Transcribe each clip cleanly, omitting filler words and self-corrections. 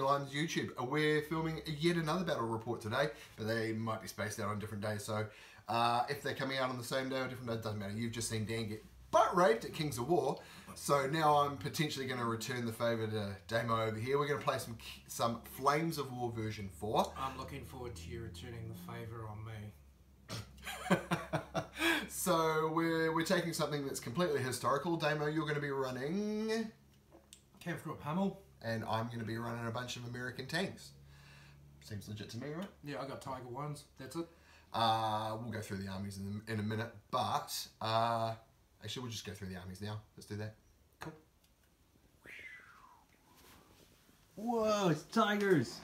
Lines YouTube. We're filming yet another battle report today, but they might be spaced out on different days. So if they're coming out on the same day or different days, doesn't matter. You've just seen Dan get butt raped at Kings of War. So now I'm potentially going to return the favour to Damo over here. We're going to play some Flames of War version 4. I'm looking forward to you returning the favour on me. So we're taking something that's completely historical. Damo, you're going to be running Camp Group Hummel. And I'm going to be running a bunch of American tanks. Seems legit to me, right? Yeah, I got Tiger 1s. That's it. We'll go through the armies in a minute, but actually we'll just go through the armies now. Let's do that. Cool. Whoa, it's tigers!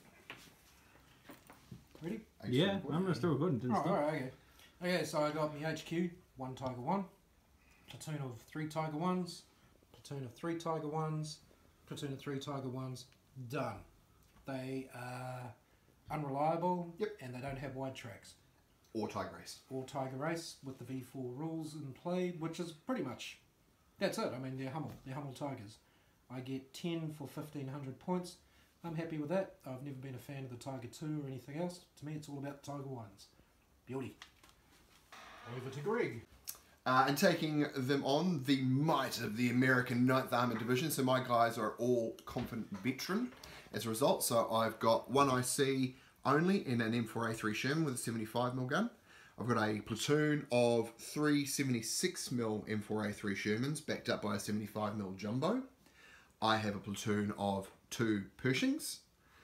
Ready? Yeah, I'm still recording. Didn't stop. Alright, okay. Okay, so I got my HQ, 1 Tiger 1, platoon of 3 Tiger 1s, platoon of 3 Tiger 1s, platoon of 3 Tiger 1s, done. They are unreliable, and they don't have wide tracks. Or Tiger Race. Or Tiger Race with the V4 rules in play, which is pretty much, that's it. I mean, they're Hummel Tigers. I get 10 for 1,500 points. I'm happy with that. I've never been a fan of the Tiger 2 or anything else. To me, it's all about the Tiger 1s. Beauty. Over to Greg. And taking them on, the might of the American 9th Armoured Division. So my guys are all confident veteran as a result. So I've got 1 IC only in an M4A3 Sherman with a 75mm gun. I've got a platoon of 3 76mm M4A3 Shermans backed up by a 75mm jumbo. I have a platoon of 2 Pershings.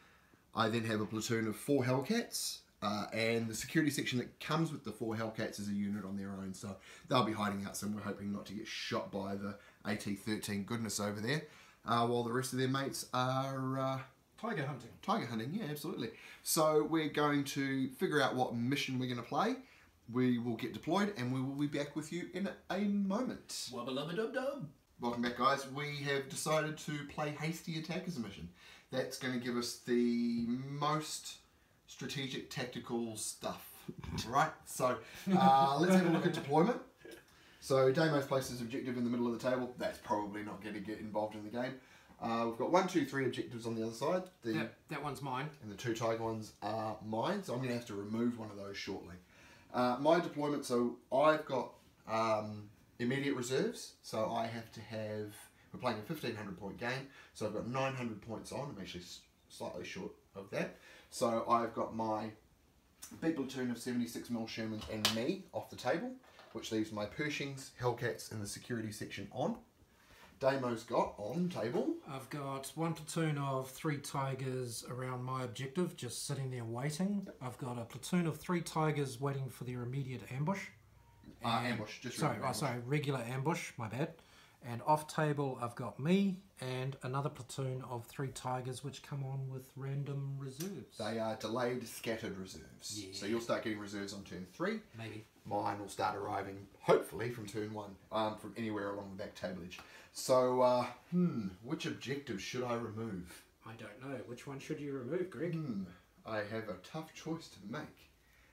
I then have a platoon of 4 Hellcats. And the security section that comes with the 4 Hellcats is a unit on their own, so they'll be hiding out somewhere, hoping not to get shot by the AT-13 goodness over there, while the rest of their mates are Tiger hunting. Tiger hunting, yeah, absolutely. So we're going to figure out what mission we're going to play. We will get deployed, and we will be back with you in a moment. Wubba-lubba-dub-dub. Welcome back, guys. We have decided to play Hasty Attack as a mission. That's going to give us the most strategic tactical stuff, right? So let's have a look at deployment. So Damo's placed his objective in the middle of the table. That's probably not going to get involved in the game. We've got 1, 2, 3 objectives on the other side. That one's mine. And the 2 Tiger ones are mine, so I'm going to have to remove one of those shortly. My deployment, so I've got immediate reserves, so I have to have, we're playing a 1,500 point game, so I've got 900 points on. I'm actually slightly short of that. So I've got my big platoon of 76mm Shermans and me off the table, which leaves my Pershings, Hellcats and the security section on. Damo's got on table. I've got 1 platoon of 3 Tigers around my objective, just sitting there waiting. I've got a platoon of 3 Tigers waiting for their immediate ambush. Ambush, just regular ambush. Sorry, regular ambush, my bad. And off table, I've got me and another platoon of 3 Tigers, which come on with random reserves. They are delayed, scattered reserves. Yeah. So you'll start getting reserves on turn 3. Maybe. Mine will start arriving, hopefully, from turn 1, from anywhere along the back tablage. So, which objective should I remove? I don't know. Which one should you remove, Greg? I have a tough choice to make.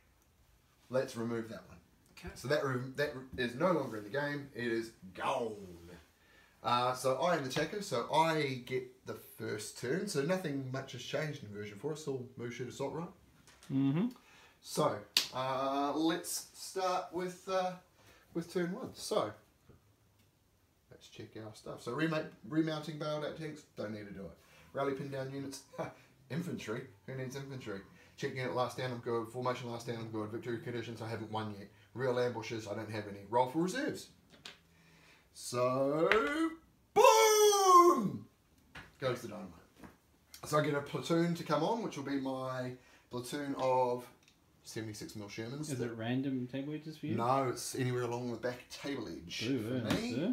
Let's remove that one. Okay. So that is no longer in the game. It is gone. So I am the attacker, so I get the first turn. So nothing much has changed in version 4. It's still move, shoot, assault, right? Mm-hmm. So let's start with turn 1. So let's check our stuff. So remounting barreled out tanks, don't need to do it. Rally pin down units, infantry. Who needs infantry? Check unit last down, I'm good. Formation last down, I'm good. Victory conditions, I haven't won yet. Real ambushes, I don't have any. Roll for reserves. So, boom! Goes the dynamite. So I get a platoon to come on, which will be my platoon of 76mm Shermans. Is it random table edges for you? No, it's anywhere along the back table edge for me.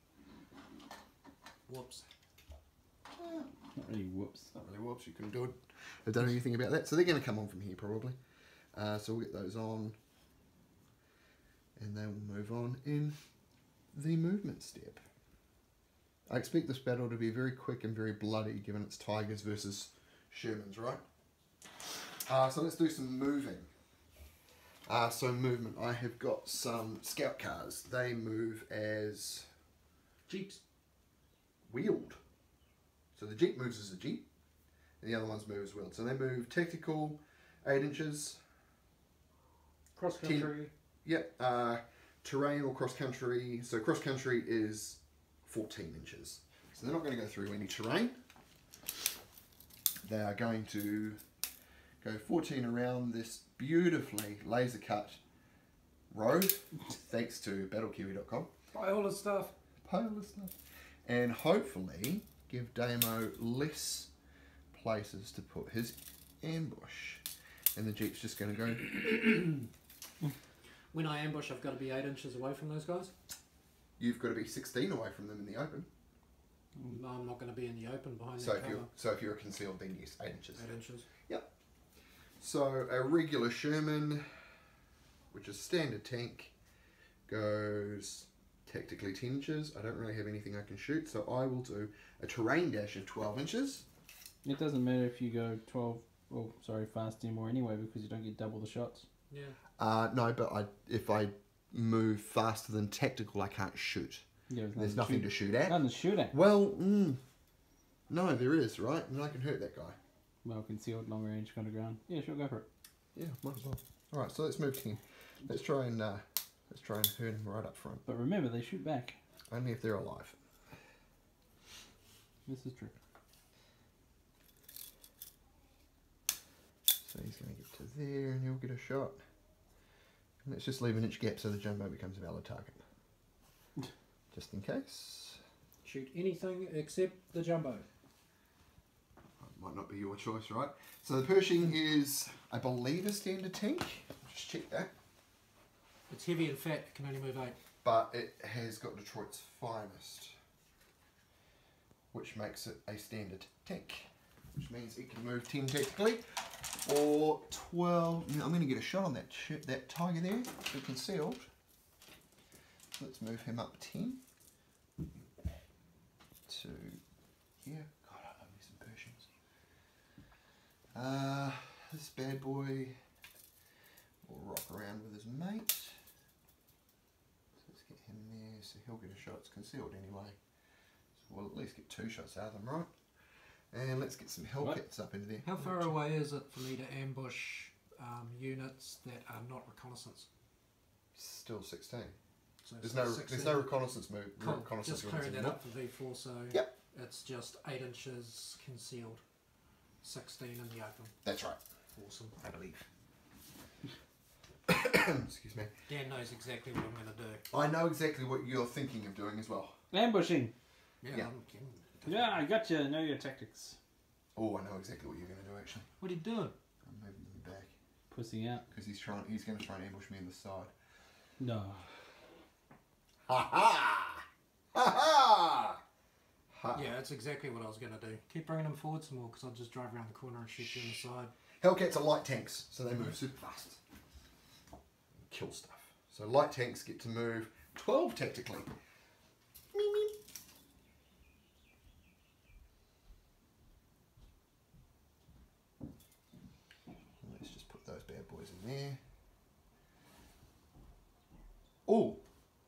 Whoops. Not really whoops. Not really whoops, you couldn't do it. I've done anything about that. So they're going to come on from here probably. So we'll get those on. And then we'll move on in the movement step. I expect this battle to be very quick and very bloody given it's Tigers versus Shermans, right? So let's do some moving. So movement, I have got some scout cars. They move as Jeeps. wheeled. So the Jeep moves as a Jeep. the other ones move as well. So they move tactical, 8 inches. Cross country. Yep. Terrain or cross country. So cross country is 14 inches. So they're not going to go through any terrain. They are going to go 14 around this beautifully laser cut road, thanks to battlekiwi.com. Buy all the stuff. And hopefully give Damo less places to put his ambush. And the Jeep's just going to go... When I ambush, I've got to be 8 inches away from those guys? You've got to be 16 away from them in the open. No, I'm not going to be in the open behind So that if cover. if you're concealed, then yes, 8 inches. 8 inches. Yep. So a regular Sherman, which is standard tank, goes tactically 10 inches. I don't really have anything I can shoot, so I will do a terrain dash of 12 inches. It doesn't matter if you go 12, oh sorry, fast anymore anyway, because you don't get double the shots. Yeah. No, but if I move faster than tactical, I can't shoot. Yeah, There's nothing to shoot at. Nothing to shoot at. Well, no, there is, right? And I can hurt that guy. Well, concealed, long range, kind of ground. Yeah, sure, go for it. Yeah, might as well. All right, so let's move 10. Let's try and hurt him right up front. But remember, they shoot back. Only if they're alive. This is true. So he's going to get to there, and he'll get a shot. And let's just leave an inch gap so the jumbo becomes a valid target. Just in case. Shoot anything except the jumbo. Might not be your choice, right? So the Pershing is, I believe, a standard tank. Just check that. It's heavy and fat, it can only move 8. But it has got Detroit's finest, which makes it a standard tank, which means it can move 10 tactically, or 12. Now I'm going to get a shot on that tiger there, they're concealed. Let's move him up 10 to here. God, I love me some Pershings. This bad boy will rock around with his mate. So let's get him there, so he'll get a shot. It's concealed anyway. So we'll at least get 2 shots out of them, right? And let's get some Hellcats up into there. How far away is it for me to ambush units that are not reconnaissance? Still 16. So There's no reconnaissance move. Cool. Reconnaissance Just clearing that anymore. up for V4, so Yep. it's just 8 inches concealed, 16 in the open. That's right, Awesome. I believe. Excuse me. Dan knows exactly what I'm going to do. I know exactly what you're thinking of doing as well. Ambushing. Yeah. Yeah. I'm kidding. Yeah, I got you. Know your tactics. Oh, I know exactly what you're going to do actually. What are you doing? I'm moving him back Pussing out. because he's going to try and ambush me on the side. No. Ha ha! Ha ha! Ha. Yeah, that's exactly what I was going to do. Keep bringing them forward some more because I'll just drive around the corner and shoot you on the side. Hellcats are light tanks, so they move super fast. Kill stuff. So light tanks get to move 12 tactically. Meep, meep. Let's just put those bad boys in there. Oh!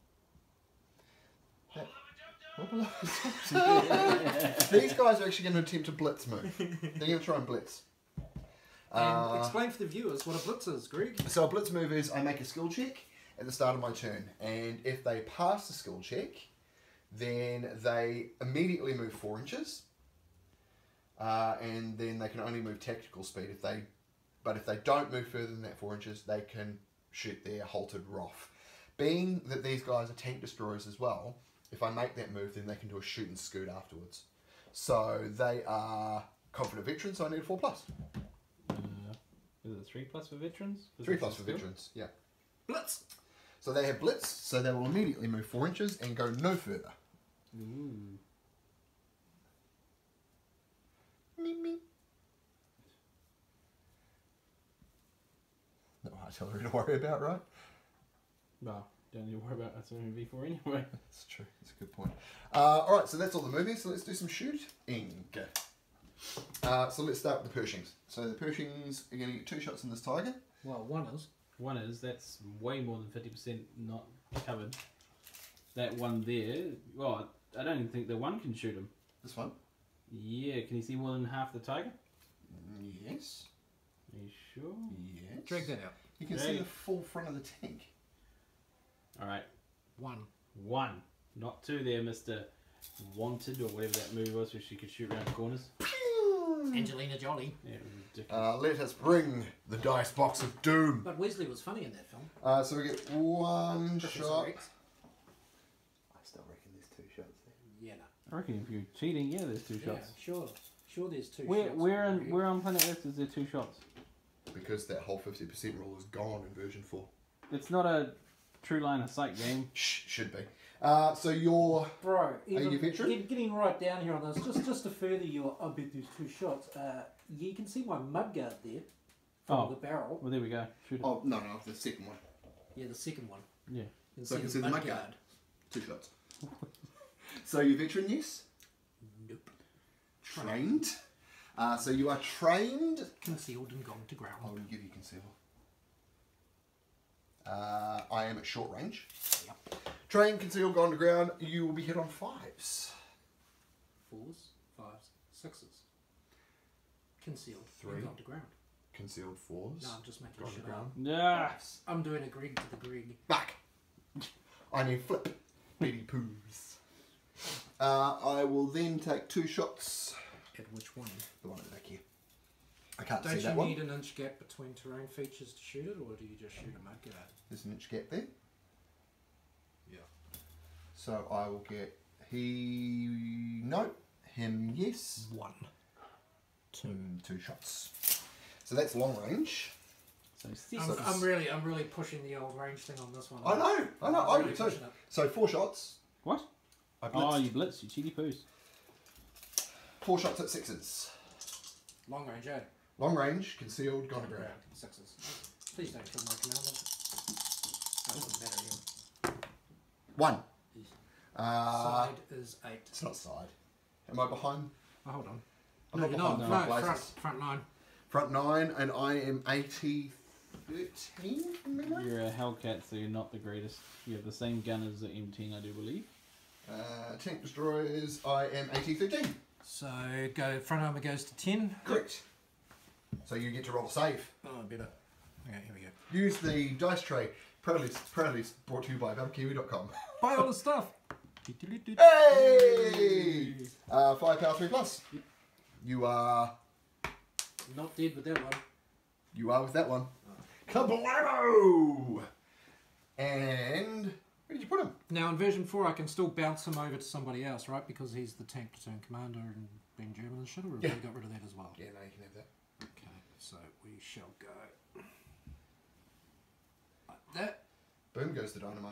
These guys are actually going to attempt a blitz move. They're going to try and blitz. And explain for the viewers what a blitz is, Greg. So a blitz move is I make a skill check at the start of my turn, and if they pass the skill check, then they immediately move 4 inches, and then they can only move tactical speed. But if they don't move further than that 4 inches, they can shoot their halted Roth. Being that these guys are tank destroyers as well, if I make that move, then they can do a shoot and scoot afterwards. So they are confident veterans, so I need a 4+. Is it 3+ for veterans? 3+ for veterans, yeah. Blitz! So they have blitz, so they will immediately move 4 inches and go no further. Ooh. Meep, meep. No artillery to worry about, right? Well, don't need to worry about that's only V4 anyway. That's true, that's a good point. Alright, so that's all the movies, so let's do some shooting. So let's start with the Pershings. So the Pershings are going to get 2 shots in this tiger. Well, one is. One is, that's way more than 50% not covered. That one there, well, I don't even think the one can shoot him. This one? Yeah, can you see more than half the tiger? Yes. Are you sure? Yes. Drag that out. You can see the full front of the tank. Alright. 1. 1. Not 2 there, Mr. Wanted, or whatever that movie was where she could shoot around corners. Angelina Jolie. Yeah, it was ridiculous. Let us bring the dice box of doom. But Wesley was funny in that film. So we get one Professor shot. X. I still reckon there's 2 shots there. Yeah, no. I reckon if you're cheating, yeah, there's 2 shots. Yeah, sure. Sure, there's 2 Where, shots. where on planet Earth is there 2 shots? Because that whole 50% rule is gone in version 4. It's not a true line of sight game. Should be. So you're... Bro, you even veteran? getting right down here on this, just to further your, I bet there's 2 shots. You can see my mudguard there from the barrel. Well, there we go. Shoot it. Oh, no, the second one. Yeah, the second one. Yeah. So I can see the mudguard. 2 shots. So you're veteran, yes? Nope. Trained. So you are trained. Concealed and gone to ground. I will give you conceal. I am at short range. Yep. Trained, concealed, gone to ground. You will be hit on 5s. 4s, 5s, 6s. Concealed. 3. And gone to ground. Concealed 4s. No, I'm just making Gone to shit ground. up. Yeah. I'm doing a Greg to the Greg. Back. I need flip. Baby poos. I will then take 2 shots. At which one? The one at the back here. I can't Don't see you that one. need an inch gap between terrain features to shoot it, or do you just shoot a mudguard? There's an inch gap there. Yeah. So I will get no, him yes. 1. 2. 2 shots. So that's long range. So 6. I'm really pushing the old range thing on this one. I know, I'm I really do too. pushing it. So 4 shots. What? I blitzed. Oh, you blitz, you cheaty poos. 4 shots at 6s. Long range, eh? Long range, concealed, gone to ground. 6s. Please don't kill my commander. That doesn't matter here. 1. Side is 8. It's not side. Am I behind? Oh, hold on. I'm No, not you're behind not. my No, places. front 9. Front 9, and I am 80-13 from memory. You're a Hellcat, so you're not the greatest. You have the same gun as the M10, I do believe. Tank destroyers, I am 80-13. So front armor goes to 10. Correct. So you get to roll a save. Oh, better. Okay, here we go. Use the dice tray. Proudly brought to you by BattleKiwi.com. Buy all the stuff. Hey! 5 power 3 plus. You are Not dead with that one. with that one. Kablamo! And where did you put him? Now in version 4 I can still bounce him over to somebody else, right? Because he's the tank platoon commander and being German and shit, or have Yeah. they got rid of that as well? Yeah, no, you can have that. Okay, so we shall go like that. Boom goes the dynamite.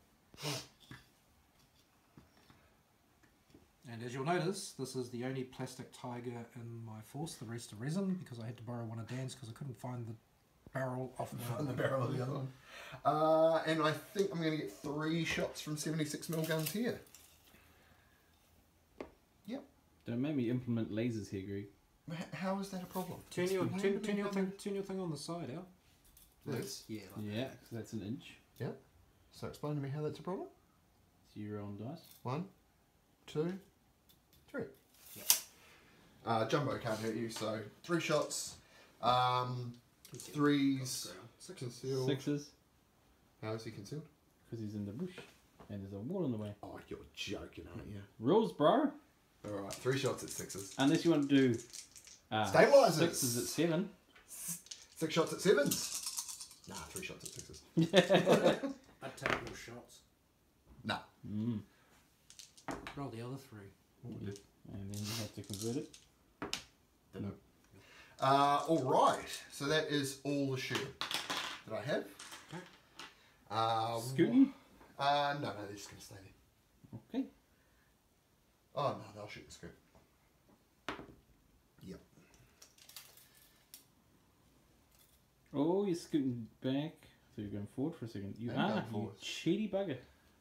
And as you'll notice, this is the only plastic tiger in my force. The rest are resin because I had to borrow one of Dan's because I couldn't find the barrel off On the barrel of the other one. And I think I'm going to get 3 shots from 76mm guns here. Yep. Don't make me implement lasers here, Greg. How is that a problem? Turn your Explain to me how turn your thing on the side out. This? Yeah. Like Yeah, because that's an inch. Yeah. So explain to me how that's a problem. So you roll on dice. 1, 2, 3. Yep. Jumbo can't hurt you, so 3 shots. Concealed. 3s Six. concealed. 6s, How is he concealed? because he's in the bush. And there's a wall in the way. Oh, you're joking, aren't you? Rules, bro. Alright, 3 shots at 6s. Unless you want to do Stabilizers. 6s at 7. 6 shots at 7s. Nah, 3 shots at 6s. I'd take more shots. Nah. Mm. Roll the other 3. And then you have to convert it. No. Alright, so that is all the shooting that I have. Scooting? No, they're just going to stay there. Okay. Oh, no, they'll shoot the scoop. Yep. Oh, you're scooting back. So you're going forward for a second. You I'm are, going you forward. cheaty bugger.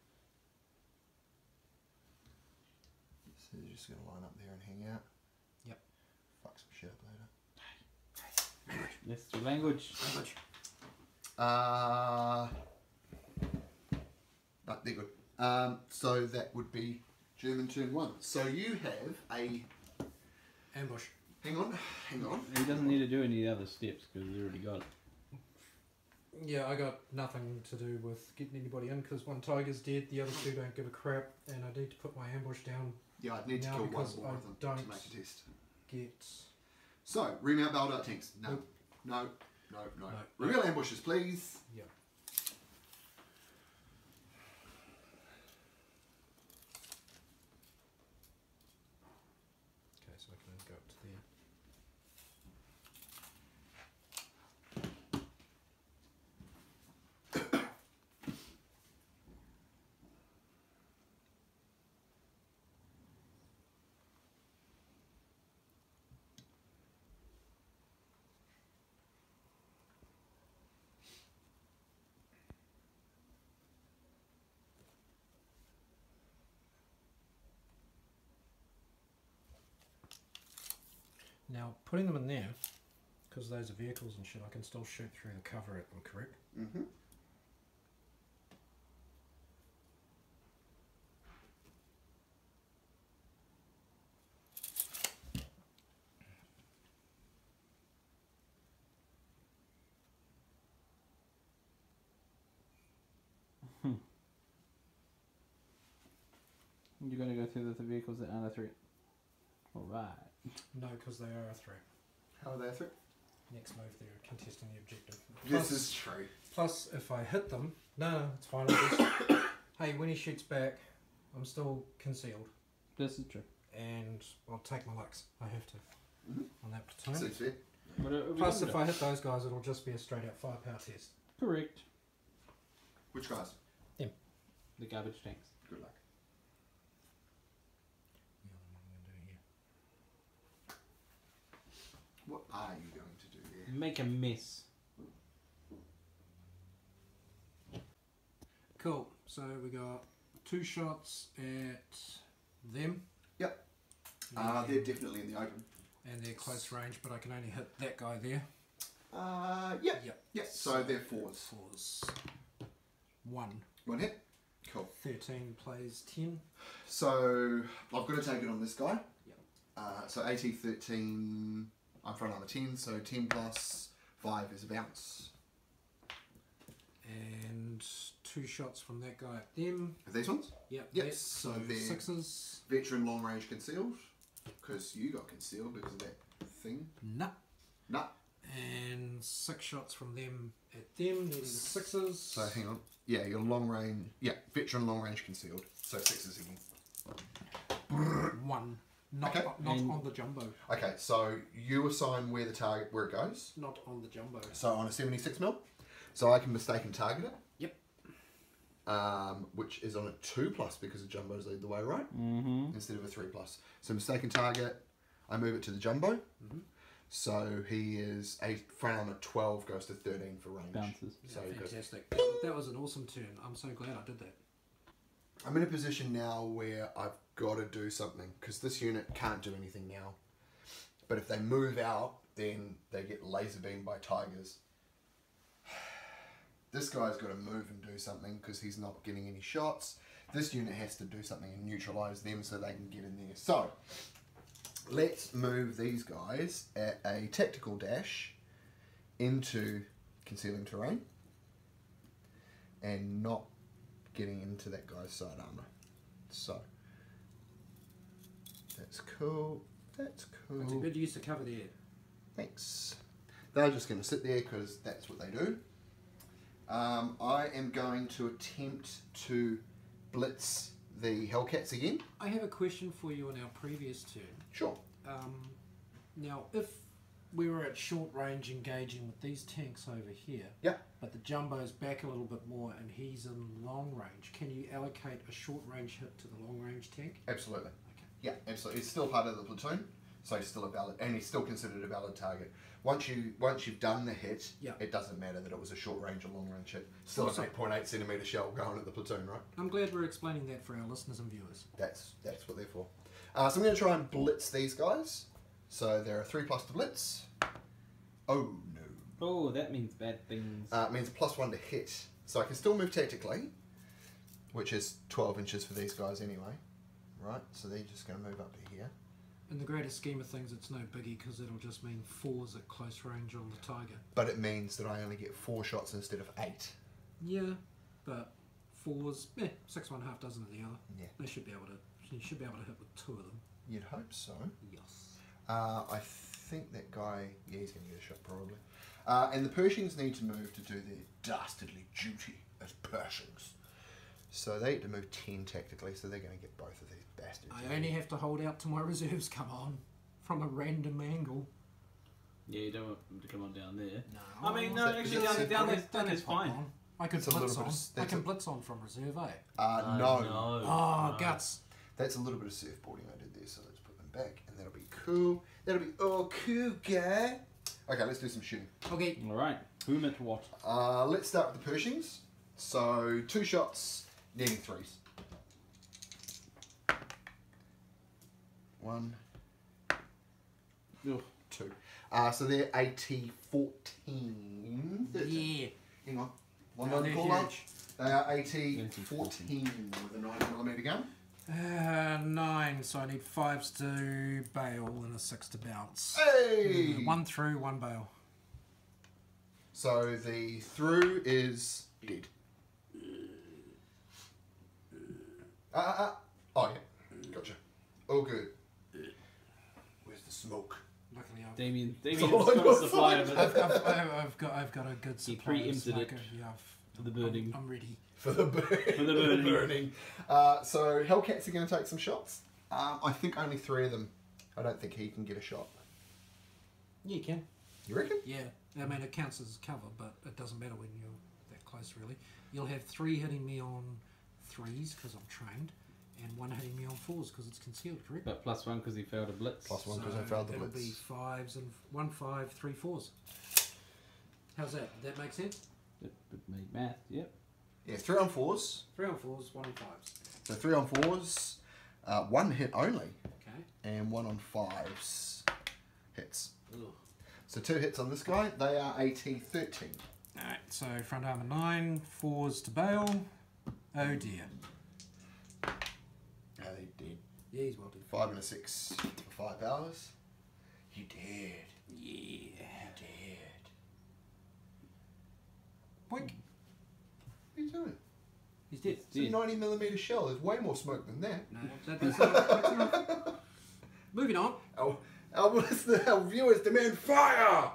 So you're just going to line up there and hang out. Yep. Fuck some shit up later. That's your language. No, they're good. So that would be German turn 1. So you have a Ambush. Hang on. He doesn't need to do any other steps because he's already got it. Yeah, I got nothing to do with getting anybody in because one tiger's dead, the other two don't give a crap, and I need to put my ambush down. Yeah, I'd need to Now kill one because more I of them don't to make a test. Get So, remount bailed out tanks. No. Nope. No. No. Reveal ambushes, please. yeah. Okay, so I can go up to there. Now, putting them in there, because those are vehicles and shit, I can still shoot through the cover at them, correct? Mm-hmm. You're going to go through the vehicles that aren't a threat. Alright. No, because they are a threat. How are they a threat? Next move, they're contesting the objective. This is true. Plus, if I hit them, no, it's fine. I'll just, hey, when he shoots back, I'm still concealed, This is true. and I'll take my lucks. I have to on that platoon. Seems fair. Plus, if I hit those guys, it'll just be a straight out firepower test. Correct. Which guys? The garbage tanks. Good luck. Yeah, what am I going to do here? What are you going to do there? Make a mess. Cool. So we got 2 shots at them. Yep. And- They're definitely in the open. and they're close range, but I can only hit that guy there. Yep. Yep. Yep. So they're fours. Fours. 1. One hit. Cool. 13 plays 10. So I've got to take it on this guy. Yep. So AT 13. I'm front armor 10. So 10 plus 5 is a bounce. And 2 shots from that guy at them. Are these ones? Yep. Yep, That's so so they're- 6s. Veteran long range concealed. Because you got concealed because of that thing. Nah. Nah. And 6 shots from them at them, needing 6s. So hang on. Yeah, your long range. Yeah, veteran long range concealed. So 6s again. 1. Not, Okay. not And- on the jumbo. Okay, so you assign where the target where it goes. Not on the jumbo. So on a 76 mil, so I can mistaken target it. Yep. Which is on a 2+ because the jumbos lead the way, right? Mm-hmm. Instead of a 3+. So mistaken target, I move it to the jumbo. So he is a front armor 12 goes to 13 for range. Bounces. So Yeah, he goes. fantastic. That was an awesome turn. I'm so glad I did that. I'm in a position now where I've got to do something because this unit can't do anything now. But if they move out, then they get laser beamed by tigers. This guy's got to move and do something because he's not getting any shots. This unit has to do something and neutralize them so they can get in there. So, let's move these guys at a tactical dash into concealing terrain and not getting into that guy's side armor. So, that's cool. That's cool. That's a good use of cover there. Thanks. They're just going to sit there because that's what they do. I am going to attempt to blitz the Hellcats again. I have a question for you on our previous turn. Sure. Now, if we were at short range engaging with these tanks over here, Yep. but the jumbo's back a little bit more and he's in long range, can you allocate a short range hit to the long range tank? Absolutely. Okay. Yeah, absolutely. It's still part of the platoon, so he's still a valid, and he's still considered a valid target. Once you've done the hit, Yep. it doesn't matter that it was a short range or long range hit. Still Awesome. an 8.8 centimeter shell going at the platoon, right? I'm glad we're explaining that for our listeners and viewers. That's what they're for. So I'm going to try and blitz these guys. So there are 3+ to blitz. Oh no. Oh, that means bad things. It means +1 to hit. So I can still move tactically, which is 12 inches for these guys anyway. Right, so they're just going to move up to here. In the greater scheme of things, it's no biggie because it'll just mean 4s at close range on the tiger. But it means that I only get 4 shots instead of 8. Yeah, but 4s, 6 1/2 dozen of the other. Yeah. They should be able to. You should be able to hit with 2 of them. You'd hope so. Yes. I think that guy, yeah, he's going to get a shot probably. And the Pershings need to move to do their dastardly duty as Pershings. So they need to move 10 tactically, so they're going to get both of these bastards. I only have to hold out till my reserves come on from a random angle. Yeah, you don't want them to come on down there. No. I mean, no, actually, down there's fine. I could It's a blitz little on. bit of- I can blitz on from reserve, eh? No. No. Oh, guts. That's a little bit of surfboarding I did there, so let's put them back, and that'll be cool. That'll be all cool, guy. Okay, let's do some shooting. Okay. Alright, whom at what? Let's start with the Pershings. So 2 shots, needing 3s. 1, Ugh. 2. So they're AT 14. 13. Yeah. Hang on. One No, more they're call huge. They are AT 14 with a 9mm gun. 9, so I need 5s to bail and a 6 to bounce. Hey! 1 through, 1 bail. So the through is dead. Oh yeah, gotcha. All good. Where's the smoke? Luckily, Damien's all got a over supply of it I've got a good He supply. of preempted it smoker. Yeah, for the burning. I'm ready. For the burning. So Hellcats are going to take some shots. I think only 3 of them. I don't think he can get a shot. Yeah, you can. You reckon? Yeah, I mean it counts as cover, but it doesn't matter when you're that close, really. You'll have 3 hitting me on 3s because I'm trained, and 1 hitting me on 4s because it's concealed, correct? But +1 because he failed a blitz. +1 because I failed the it'll blitz. be 5s and 1 5 3 4s. How's that? Did that make sense? It made math, yep. Yeah, 3 on 4s. 3 on 4s, 1 on 5s. So 3 on 4s, 1 hit only, Okay. and 1 on 5s hits. Ugh. So 2 hits on this guy. They are AT 13. Alright, so front armour 9, 4s to bail. Oh dear. Are they dead? Yeah, he's well dead. 5 and a 6 for 5 hours. You dead. Yeah. You dead. Boink. What are you doing? He's dead. It's a 90mm shell. There's way more smoke than that. No, that's enough. Moving on. Our listeners, our viewers demand fire!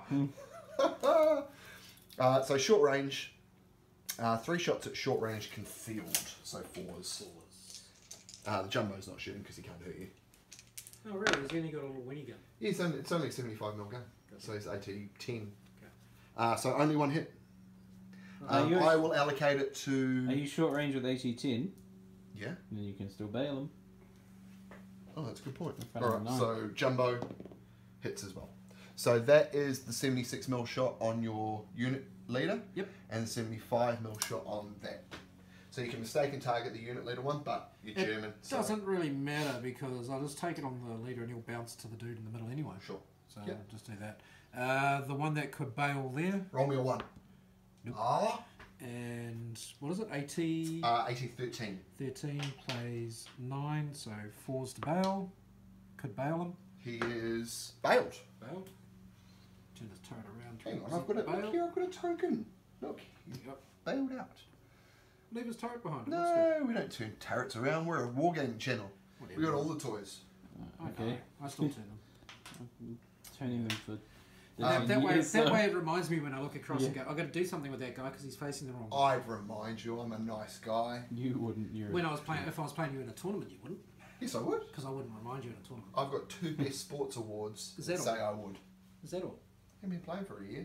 So short range. 3 shots at short range concealed. So 4s. The Jumbo's not shooting because he can't hurt you. Oh really? He's only got a little winnie gun. Yeah, it's only a 75mm gun. So he's AT 10. Okay. So only 1 hit. Are you- I will allocate it to... Are you short range with AT10? Yeah. Then you can still bail him. Oh, that's a good point. Front Alright, line. so Jumbo hits as well. So that is the 76mm shot on your unit leader. Yep. And the 75mm shot on that. So you can mistake and target the unit leader one, but you're It German. So doesn't really matter because I'll just take it on the leader and he'll bounce to the dude in the middle anyway. Sure. So Yep. I'll just do that. The one that could bail there, Roll me a 1. Nope. Ah. and what is it? AT AT 13. 13 plays 9, so 4s to bail. Could bail him. He is bailed. Bailed. Turn his turret around. Hang on, towards I've got the it. Look here, I've got a token. Look, he's Yep. bailed out. Leave his turret behind him. No, we don't turn turrets around. We're a wargaming channel. Whatever. We got all the toys. Okay. I still turn them. Turning them for... that way, years, that way it reminds me when I look across and Yeah. go, I've got to do something with that guy because he's facing the wrong way. I'd remind you, I'm a nice guy. You wouldn't. You're... When I was playing, if I was playing you in a tournament, you wouldn't, Yes, I would. because I wouldn't remind you in a tournament. I've got 2 best sports awards Is that that say I would. Is that all? I've been playing for a year.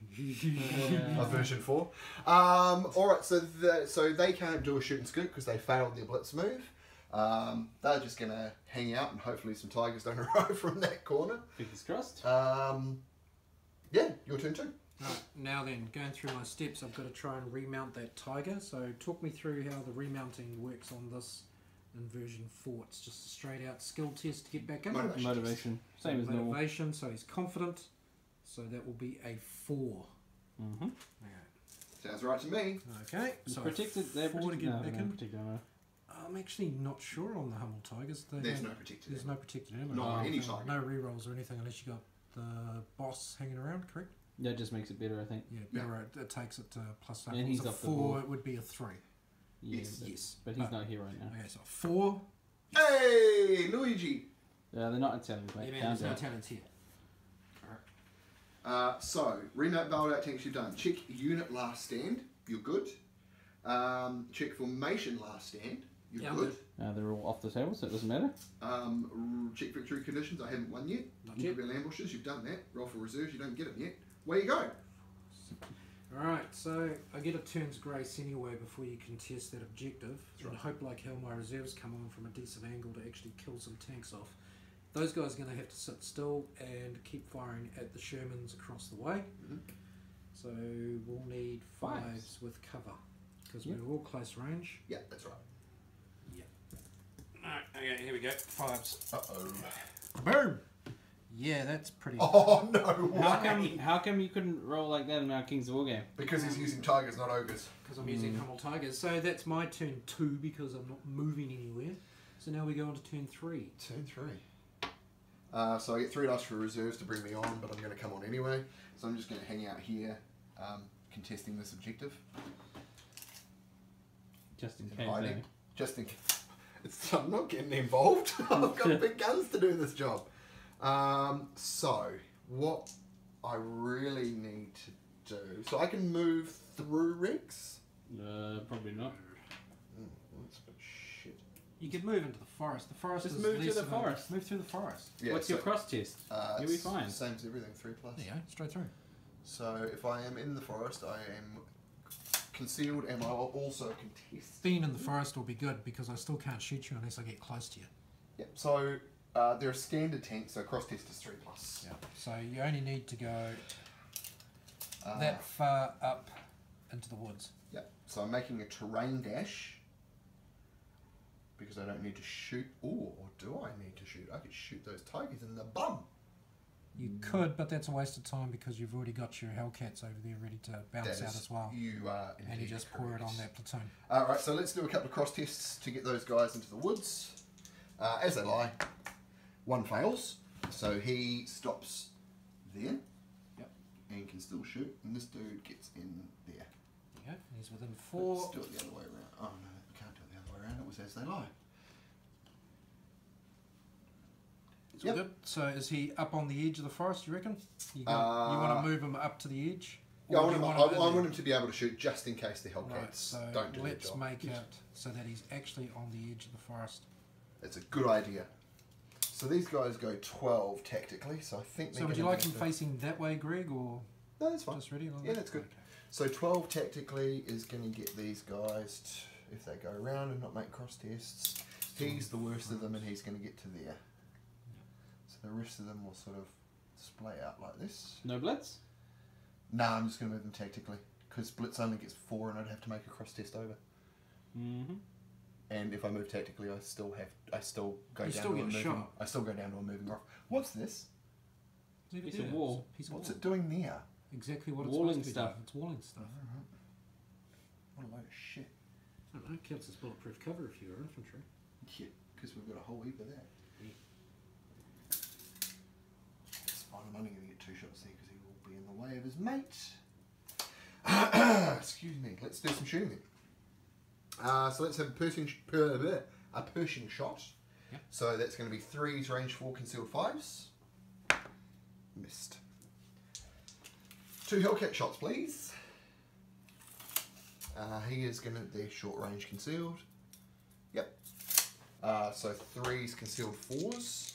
Yeah. Version 4. Alright, so they can't do a shoot and scoop because they failed their blitz move. They're just going to hang out and hopefully some tigers don't arrive from that corner. Fingers crossed. Yeah, your turn too. Right, now then, going through my steps, I've got to try and remount that tiger. So talk me through how the remounting works on this in version 4. It's just a straight out skill test to get back in. Motivation. Motivation. Same as normal. Motivation, so he's confident. So that will be a 4. Mm-hmm. Okay. Sounds right to me. Okay, so Protected. They're 4 to protected. get No, back no, in. protected armor. I'm actually not sure on the Hummel Tigers. There's no protected There's ammo. no protected ammo. Not on any tiger. No rerolls or anything unless you got the boss hanging around, correct? That just makes it better, I think. Yeah, better. It takes it to plus And he's a off the 4, board. it would be a 3. Yes. Yes. But he's not here right now. Okay, so 4. Hey, Luigi! They're not Italian, Yeah, mate. man, Calm there's no down. talents here. So, remap bailed out tanks you've done. Check unit last stand, you're good. Check formation last stand, you're Yeah, I'm good. They're all off the table, so it doesn't matter. Check victory conditions, I haven't won yet. Not yet. Rebel ambushes, you've done that. Roll for reserves, you don't get them yet. Where you go? Alright, so I get a turn's grace anyway before you contest that objective. That's right. And hope like hell my reserves come on from a decent angle to actually kill some tanks off. Those guys are going to have to sit still and keep firing at the Shermans across the way. Mhm. So we'll need 5s with cover because Yep. we're all close range. Yeah, that's right. Alright, okay, here we go. 5s. Uh-oh. Boom! Yeah, that's pretty. Oh, no How come you couldn't roll like that in our Kings of War game? Because he's using tigers, not ogres. Because I'm using Hummel Tigers. So that's my turn 2 because I'm not moving anywhere. So now we go on to turn 3. Turn 3. So I get 3 dice for reserves to bring me on, but I'm going to come on anyway. So I'm just going to hang out here, contesting this objective. Just in In case. hiding. eh? Just in case. I'm not getting involved. I've got big guns to do this job. So, what I really need to do... So I can move through rigs? Probably not. That's a bit shit. You could move into the forest. The forest Just is move to less the of a- forest. Move through the forest. Yeah, What's so, your cross test? You'll be fine. Same as everything, 3+. There you go, straight through. So if I am in the forest, I am concealed and I'll also contest. Being in the forest will be good because I still can't shoot you unless I get close to you. Yep. So they're a standard tank, so cross test is 3+. Yeah. So you only need to go Uh, that far up into the woods. Yep. So I'm making a terrain dash because I don't need to shoot. Or do I need to shoot? I could shoot those tigers in the bum. You could, but that's a waste of time because you've already got your Hellcats over there ready to bounce That out is- as well. You are. And you indeed just pour it correct. on that platoon. Alright, so let's do a couple of cross tests to get those guys into the woods. As they lie, one fails, so he stops there. Yep. And can still shoot, and this dude gets in there. There you go. He's within Let's 4. do it the other way around. Oh no, we can't do it the other way around, it was as they lie. It's all Yep. good. So is he up on the edge of the forest, you reckon? You want to move him up to the edge? Yeah, I Or want, do him, you I, want him in I there? want him to be able to shoot just in case the Hellcats Right, so don't do their let's job. make it so that he's actually on the edge of the forest. That's a good idea. So these guys go 12 tactically, so I think they're So would you gonna like be him the- facing that way, Greg, or No, that's fine. just ready? Yeah, that's good. Okay. So 12 tactically is going to get these guys, if they go around and not make cross tests, he's the worst of them and he's going to get to there. So the rest of them will sort of splay out like this. No blitz? Nah, I'm just going to move them tactically because Blitz only gets 4 and I'd have to make a cross test over. Mm-hmm. And if I move tactically, I still go You down still to a get moving. shot. I still go down to a moving off. What's this? Leave it Piece of there. wall. It's a piece of What's wall. it doing there? Exactly what it's Walling supposed to be stuff. doing. It's walling stuff. What a load of shit. I don't know. Counts as bulletproof cover if you're infantry. Yeah, because we've got a whole heap of that. Yeah. It's fine, I'm only going to get 2 shots there because he will be in the way of his mate. Excuse me, let's do some shooting then. So let's have a Pershing shot. Yep. So that's going to be 3s, range 4, concealed 5s. Missed. 2 Hellcat shots, please. He is going to, they're short range concealed. Yep. So 3s, concealed 4s.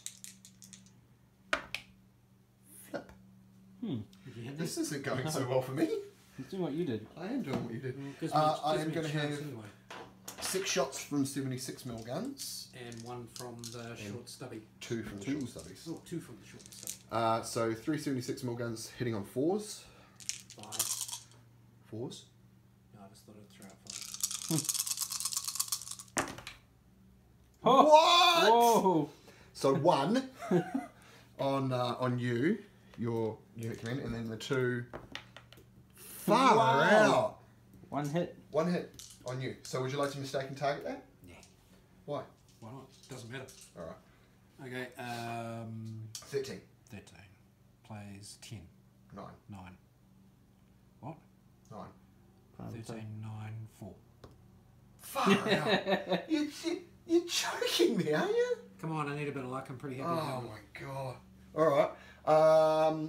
Flip. Hmm. Did you hit This isn't going so well for me. He's doing what you did. I am doing what you did. Gives I gives am me going a to chance have anyway. 6 shots from 76mm guns. And 1 from the short stubby. 2 from the short stubbies. Oh, 2 from the short stubby. So 3 76mm guns hitting on 4s. 5. 4s. No, I just thought I'd throw out 5. Oh! What? Whoa! So 1 on you, your unit command, and then the 2 far Wow. out. 1 hit. 1 hit on you. So would you like to mistake and target that? Yeah. Why? Why not? Doesn't matter. All right. Okay. 13. 13. Plays 10. 9. 9. What? 9. 13, 9, 4. Far out. You're joking me, aren't you? Come on, I need a bit of luck. I'm pretty happy. Oh my god. Alright.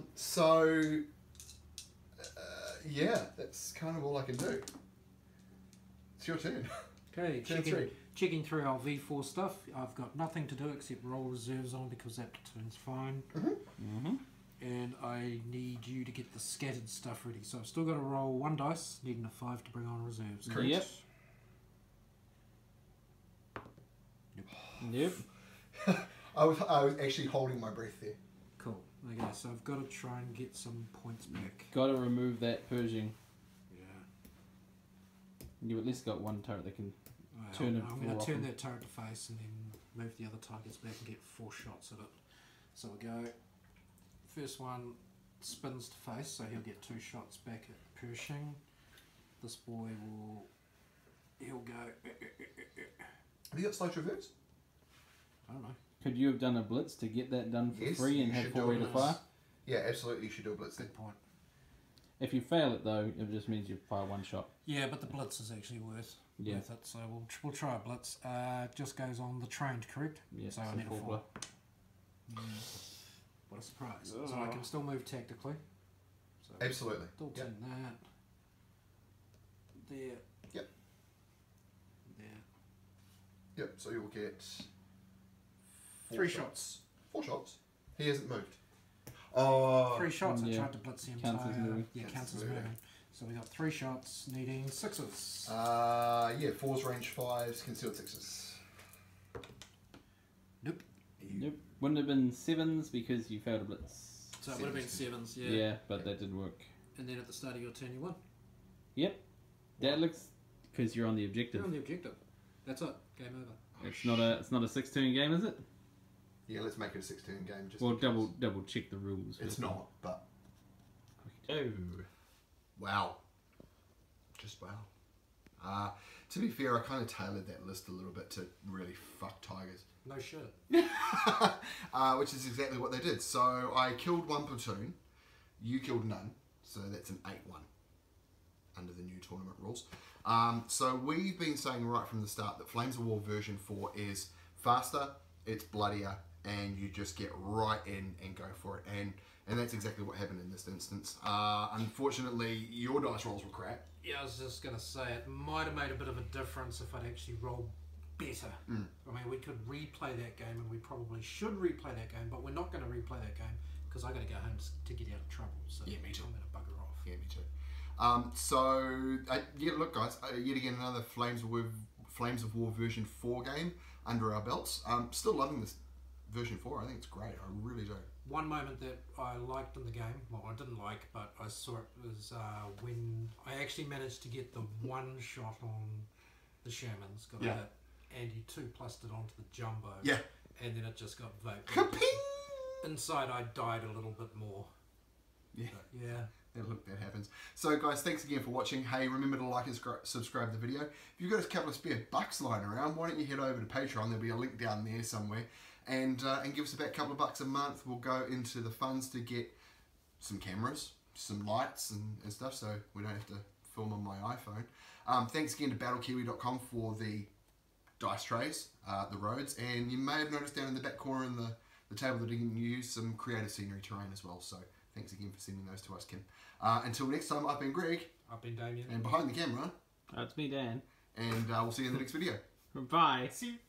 Yeah, that's kind of all I can do. It's your turn. Okay, Turn 3. checking through our V4 stuff. I've got nothing to do except roll reserves on because that turn's fine. And I need you to get the scattered stuff ready. So I've still got to roll 1 dice, needing a 5 to bring on reserves. Correct. Yep. Yep. I was actually holding my breath there. Cool. Okay, so I've got to try and get some points back. Got to remove that Pershing. Yeah. You at least got one turret that can Well, turn it. I'm going to turn that turret to face and then move the other targets back and get 4 shots at it. So we go. First one spins to face, so he'll get 2 shots back at Pershing. This boy he'll go. Have you got slow traverse? I don't know. Could you have done a blitz to get that done for Yes, free and you have should 4 do rate it. of fire? Yeah, absolutely. You should do a blitz then. Good point. If you fail it though, it just means you fire 1 shot. Yeah, but the blitz is actually worth Yeah. it. So we'll try a blitz. Just goes on the trained, correct? Yeah, So I it's need a 4. four. What a surprise! So I can still move tactically. So Absolutely. still Yep. turn that. There. Yep. There. Yep, so you'll get 3 shots. 4 shots. He hasn't moved. 3 shots. I yeah. tried to blitz the Counts as entire. moving. Yeah, Counts counts as as moving. moving. So we got 3 shots, needing 6s. Yeah, 4s, range 5s, concealed 6s. Nope. Nope. Wouldn't have been 7s because you failed a blitz. So it would have been 7s. Yeah. Yeah, but that did work. And then at the start of your turn, you won. Yep. That looks because you're on the objective. You're on the objective. That's it. Game over. It's not a 6-turn game, is it? Yeah, let's make it a 16 game. Just Well, in case. double check the rules. It's not, but Oh. wow. Just wow. To be fair, I kind of tailored that list a little bit to really fuck Tigers. No shit. Which is exactly what they did. So I killed 1 platoon, you killed none, so that's an 8-1 under the new tournament rules. So we've been saying right from the start that Flames of War version 4 is faster, it's bloodier, and you just get right in and go for it. And that's exactly what happened in this instance. Unfortunately, your dice rolls were crap. Yeah, I was just going to say, it might have made a bit of a difference if I'd actually rolled better. I mean, we could replay that game, and we probably should replay that game, but we're not going to replay that game because I got to go home to get out of trouble. So Yeah, me too. I'm going to bugger off. Yeah, me too. Yeah, look, guys, yet again another Flames of War version 4 game under our belts. Still loving this version 4. I think it's great. I really do. One moment that I liked in the game, well, I didn't like, but I saw it was when I actually managed to get the 1 shot on the Shermans, got a hit, and he 2+'d it onto the Jumbo. Yeah. And then it just got voted. Kaping! Inside, I died a little bit more. Yeah. But, yeah. Look, that happens. So, guys, thanks again for watching. Hey, remember to like and subscribe to the video. If you've got a couple of spare bucks lying around, why don't you head over to Patreon? There'll be a link down there somewhere. And give us about a couple of bucks a month. We'll go into the funds to get some cameras, some lights and stuff, so we don't have to film on my iPhone. Thanks again to battlekiwi.com for the dice trays, the roads, and you may have noticed down in the back corner in the table that you can use some creative scenery terrain as well. So thanks again for sending those to us, Kim. Until next time, I've been Greg. I've been Damien. And behind the camera. That's me, Dan. And we'll see you in the next video. Bye. See you.